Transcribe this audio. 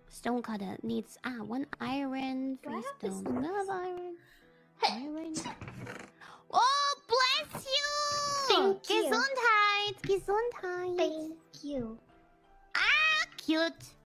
Stone cutter needs one iron, Do I 3 have this stone, in- another iron. Iron. Oh, bless you! Thank you. Gesundheit, Gesundheit. Thank you. Cute.